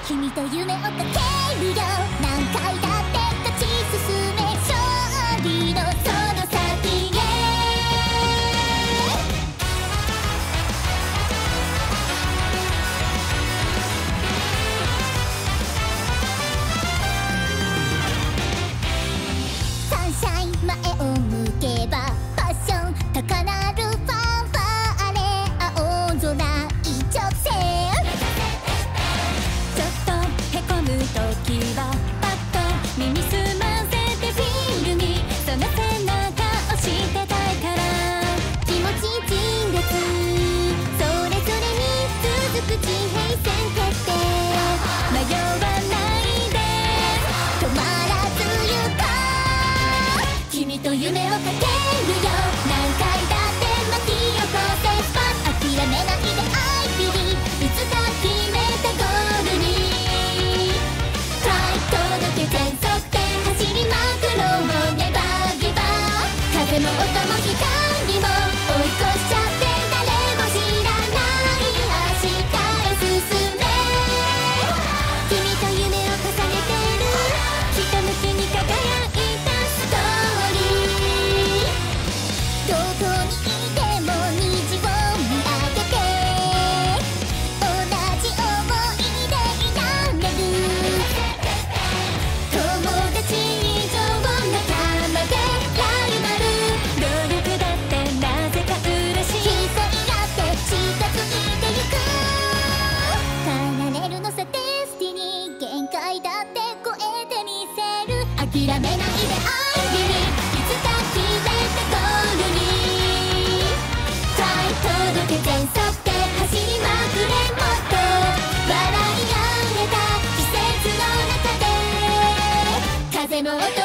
君と夢をかけるよ。何回だって勝ち進め、勝利のその先へ。サンシャイン前を向けばパッション高鳴るファンファーレ、青空一直線。 ちょっとへこむ時はパッと耳すませてフィールにその背中押してたいから。 気持ち陳列それぞれに続く地平線決定。 迷わないで止まらず行こう。君と夢をかけるよ。何回だって巻き起こせスパン。諦めないで I believe いつか決めたゴールに Try 届け全速点走りまくろうネバーギバー。風も音も光も追い越しちゃって誰も知らない明日へ進め。君と夢を重ねてるひたむきに輝いたストーリー。どこにいても虹を見上げて同じ想いでいられる。友達以上の仲間でライバル。 努力だってなぜか嬉しい。 競い合って近づいてゆく。変えられるのさデスティニー。限界だって超えてみせる。諦めないで I believe いつか決めたゴールに Try 届け全速点走りまくれ。もっと笑い合えた季節の中で風も音